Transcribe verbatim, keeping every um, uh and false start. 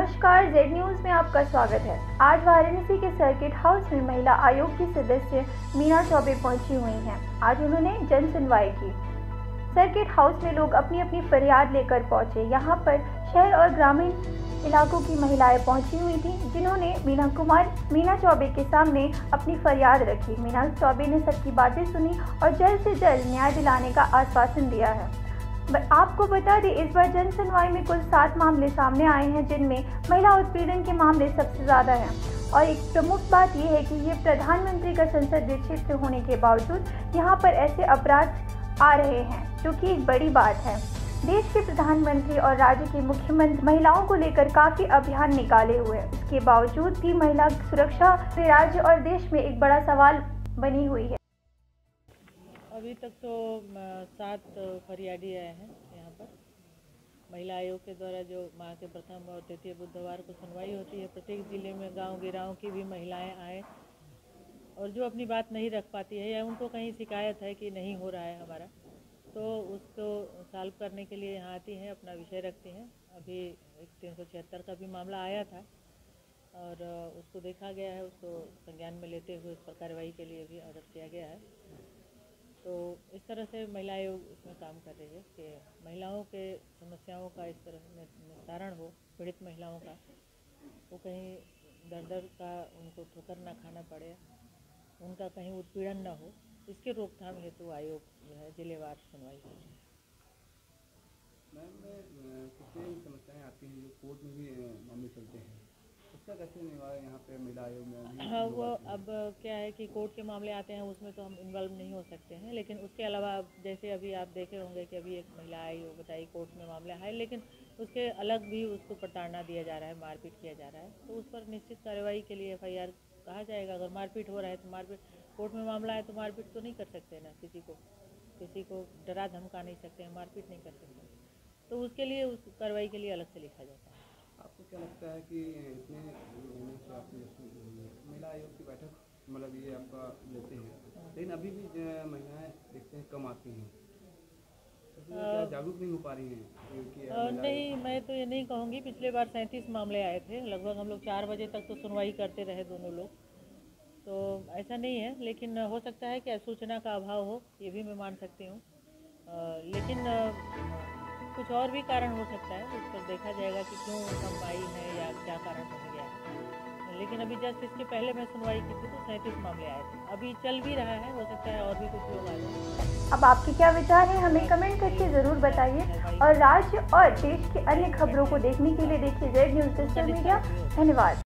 नमस्कार, Z news में आपका स्वागत है। आज वाराणसी के सर्किट हाउस में महिला आयोग की सदस्य मीना चौबे पहुंची हुई हैं। आज उन्होंने जन सुनवाई की। सर्किट हाउस में लोग अपनी अपनी फरियाद लेकर पहुंचे। यहां पर शहर और ग्रामीण इलाकों की महिलाएं पहुंची हुई थीं, जिन्होंने मीना कुमार मीना चौबे के सामने अपनी फरियाद रखी। मीना चौबे ने सबकी बातें सुनी और जल्द से जल्द न्याय दिलाने का आश्वासन दिया है। आपको बता दें, इस बार जन सुनवाई में कुल सात मामले सामने आए हैं, जिनमें महिला उत्पीड़न के मामले सबसे ज़्यादा हैं। और एक प्रमुख बात यह है कि ये प्रधानमंत्री का संसदीय क्षेत्र होने के बावजूद यहाँ पर ऐसे अपराध आ रहे हैं, जो कि एक बड़ी बात है। देश के प्रधानमंत्री और राज्य के मुख्यमंत्री महिलाओं को लेकर काफ़ी अभियान निकाले हुए हैं। इसके बावजूद भी महिला सुरक्षा राज्य और देश में एक बड़ा सवाल बनी हुई है। अभी तक तो सात फरियादी आए हैं यहाँ पर। महिला आयोग के द्वारा जो माह के प्रथम और तृतीय बुधवार को सुनवाई होती है, प्रत्येक ज़िले में गांव गिराव की भी महिलाएं आए और जो अपनी बात नहीं रख पाती है या उनको कहीं शिकायत है कि नहीं हो रहा है हमारा, तो उसको सॉल्व करने के लिए यहाँ आती हैं, अपना विषय रखती हैं। अभी एक तीन सौ छिहत्तर का भी मामला आया था और उसको देखा गया है, उसको संज्ञान में लेते हुए उस पर कार्रवाई के लिए भी ऑर्डर किया गया है। तो इस तरह से महिला आयोग इसमें काम कर रही है कि महिलाओं के समस्याओं का इस तरह निस्तारण हो, पीड़ित महिलाओं का, वो कहीं दर दर का उनको ठोकर ना खाना पड़े, उनका कहीं उत्पीड़न ना हो, इसके रोकथाम हेतु आयोग जो है जिलेवार सुनवाई कर रही है। मैम, कुछ समस्याएं आती हैं जो कोर्ट में भी मामले चलते हैं, उसका कैसे निवारण यहाँ पे महिला आयोग में? हाँ, वो अब क्या है कि कोर्ट के मामले आते हैं, उसमें तो हम इन्वॉल्व नहीं हो सकते हैं, लेकिन उसके अलावा जैसे अभी आप देखे होंगे कि अभी एक महिला आई वो बताई कोर्ट में मामला है, लेकिन उसके अलग भी उसको प्रताड़ना दिया जा रहा है, मारपीट किया जा रहा है, तो उस पर निश्चित कार्रवाई के लिए एफ आई आर कहा जाएगा। अगर मारपीट हो रहा है तो मारपीट, कोर्ट में मामला है तो मारपीट तो नहीं कर सकते ना, किसी को किसी को डरा धमका नहीं सकते हैं, मारपीट नहीं कर सकते, तो उसके लिए उस कार्रवाई के लिए अलग से लिखा जाता है। आपको क्या लगता है कि इतने महीने से आप महिला आयोग की बैठक मतलब ये आपका लेते हैं, लेकिन अभी भी महिलाएं देखते हैं कम आती हैं, क्या जागरूक नहीं हो पा रही हैं? नहीं, मैं तो ये नहीं कहूँगी। पिछले बार सैंतीस मामले आए थे, लगभग हम लोग चार बजे तक तो सुनवाई करते रहे दोनों लोग, तो ऐसा नहीं है, लेकिन हो सकता है कि सूचना का अभाव हो, ये भी मैं मान सकती हूँ, लेकिन कुछ और भी कारण हो सकता है, उस पर देखा जाएगा कि क्यों कम आई है या क्या कारण बन गया है। लेकिन अभी जस्ट इसके पहले मैं सुनवाई की थी तो सैंतीस मामले आए थे, अभी चल भी रहा है, हो सकता है और भी कुछ लोग आ जाए। अब आपके क्या विचार हैं, हमें कमेंट करके ज़रूर बताइए और राज्य और देश की अन्य खबरों को देखने के लिए देखिए जेड न्यूज़ सोशल मीडिया। धन्यवाद।